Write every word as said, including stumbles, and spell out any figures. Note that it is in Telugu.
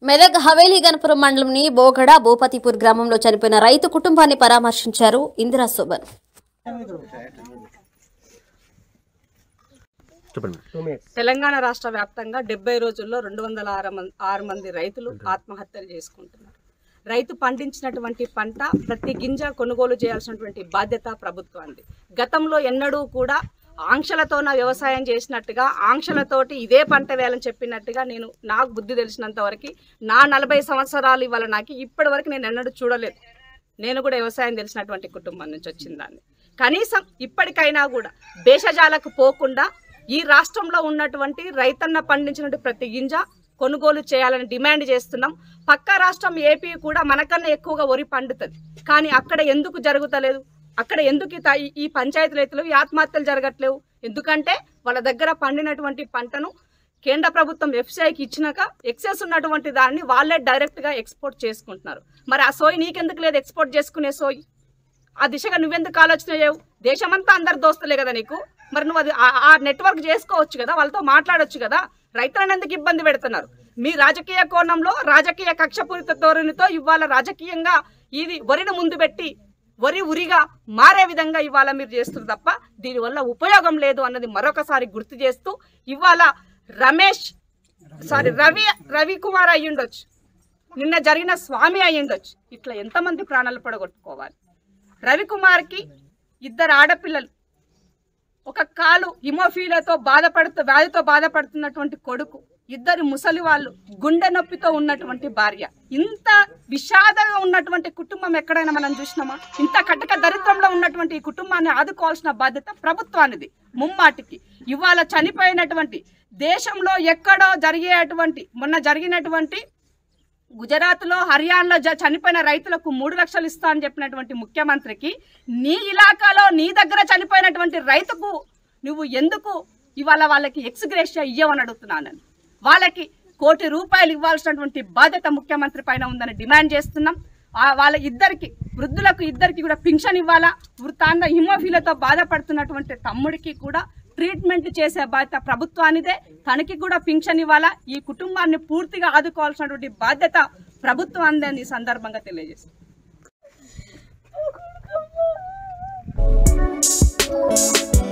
మెదక్ హవేలీ గణపురం మండలంని బోగడ భూపతిపూర్ గ్రామంలో చనిపోయిన రైతు కుటుంబాన్ని పరామర్శించారు ఇందిరా శోభన్. తెలంగాణ రాష్ట్ర వ్యాప్తంగా డెబ్బై రోజుల్లో రెండు వందల ఆరు మంది రైతులు ఆత్మహత్యలు చేసుకుంటున్నారు. రైతు పండించినటువంటి పంట ప్రతి గింజ కొనుగోలు చేయాల్సినటువంటి బాధ్యత ప్రభుత్వానికి. గతంలో ఎన్నడూ కూడా ఆంక్షలతోన వ్యవసాయం చేసినట్టుగా ఆంక్షలతోటి ఇదే పంట వేయాలని చెప్పినట్టుగా నేను నాకు బుద్ధి తెలిసినంత వరకు నా నలభై సంవత్సరాలు ఇవాళ నాకు ఇప్పటి వరకు నేను ఎన్నడూ చూడలేదు. నేను కూడా వ్యవసాయం తెలిసినటువంటి కుటుంబం నుంచి వచ్చిన దాన్ని. కనీసం ఇప్పటికైనా కూడా భేషజాలకు పోకుండా ఈ రాష్ట్రంలో ఉన్నటువంటి రైతన్న పండించినటువంటి ప్రతి గింజ కొనుగోలు చేయాలని డిమాండ్ చేస్తున్నాం. పక్క రాష్ట్రం ఏపీ కూడా మనకన్నా ఎక్కువగా వరి పండుతుంది, కానీ అక్కడ ఎందుకు జరుగుతలేదు? అక్కడ ఎందుకు ఈ పంచాయతీ రైతులు ఈ ఆత్మహత్యలు జరగట్లేవు? ఎందుకంటే వాళ్ళ దగ్గర పండినటువంటి పంటను కేంద్ర ప్రభుత్వం ఎఫ్సిఐకి ఇచ్చినాక ఎక్సెస్ ఉన్నటువంటి దాన్ని వాళ్ళే డైరెక్ట్గా ఎక్స్పోర్ట్ చేసుకుంటున్నారు. మరి ఆ సోయి నీకెందుకు లేదు? ఎక్స్పోర్ట్ చేసుకునే సోయి ఆ దిశగా నువ్వెందుకు ఆలోచన చేయవు? దేశమంతా అందరు దోస్తలే కదా నీకు. మరి నువ్వు అది ఆ నెట్వర్క్ చేసుకోవచ్చు కదా, వాళ్ళతో మాట్లాడొచ్చు కదా. రైతులను ఎందుకు ఇబ్బంది పెడుతున్నారు? మీ రాజకీయ కోణంలో రాజకీయ కక్షపూరిత ధోరణితో ఇవాళ రాజకీయంగా ఇది వరిని ముందు పెట్టి వరి ఉరిగా మారే విధంగా ఇవాళ మీరు చేస్తున్నారు తప్ప దీనివల్ల ఉపయోగం లేదు అన్నది మరొకసారి గుర్తు చేస్తూ, ఇవాళ రమేష్ సారీ రవి రవికుమార్ అయ్యుండొచ్చు, నిన్న జరిగిన స్వామి అయ్యుండొచ్చు, ఇట్లా ఎంతమంది ప్రాణాలు పడగొట్టుకోవాలి? రవికుమార్కి ఇద్దరు ఆడపిల్లలు, ఒక కాలు హిమోఫీలియాతో బాధపడుతూ వ్యాధితో బాధపడుతున్నటువంటి కొడుకు, ఇద్దరు ముసలి వాళ్ళు, గుండె నొప్పితో ఉన్నటువంటి భార్య. ఇంత విషాదంగా ఉన్నటువంటి కుటుంబం ఎక్కడైనా మనం చూసినామా? ఇంత కటక దరిద్రంలో ఉన్నటువంటి ఈ కుటుంబాన్ని ఆదుకోవాల్సిన బాధ్యత ప్రభుత్వానిది ముమ్మాటికి. ఇవాళ చనిపోయినటువంటి దేశంలో ఎక్కడో జరిగేటువంటి మొన్న జరిగినటువంటి గుజరాత్లో హర్యానాలో చనిపోయిన రైతులకు మూడు లక్షలు ఇస్తా అని చెప్పినటువంటి ముఖ్యమంత్రికి నీ ఇలాకాలో నీ దగ్గర చనిపోయినటువంటి రైతుకు నువ్వు ఎందుకు ఇవాళ వాళ్ళకి ఎక్స్గ్రేషియా ఇవ్వమని అడుగుతున్నానని. వాళ్ళకి కోటి రూపాయలు ఇవ్వాల్సినటువంటి బాధ్యత ముఖ్యమంత్రి పైన ఉందని డిమాండ్ చేస్తున్నాం. వాళ్ళ ఇద్దరికి వృద్ధులకు ఇద్దరికి కూడా పింఛన్ ఇవ్వాలా. వృత్తాంత హిమోఫీలియాతో బాధపడుతున్నటువంటి తమ్ముడికి కూడా ట్రీట్మెంట్ చేసే బాధ్యత ప్రభుత్వానిదే. తనకి కూడా పింఛన్ ఇవ్వాలా. ఈ కుటుంబాన్ని పూర్తిగా ఆదుకోవాల్సినటువంటి బాధ్యత ప్రభుత్వం అందని ఈ సందర్భంగా తెలియజేస్తుంది.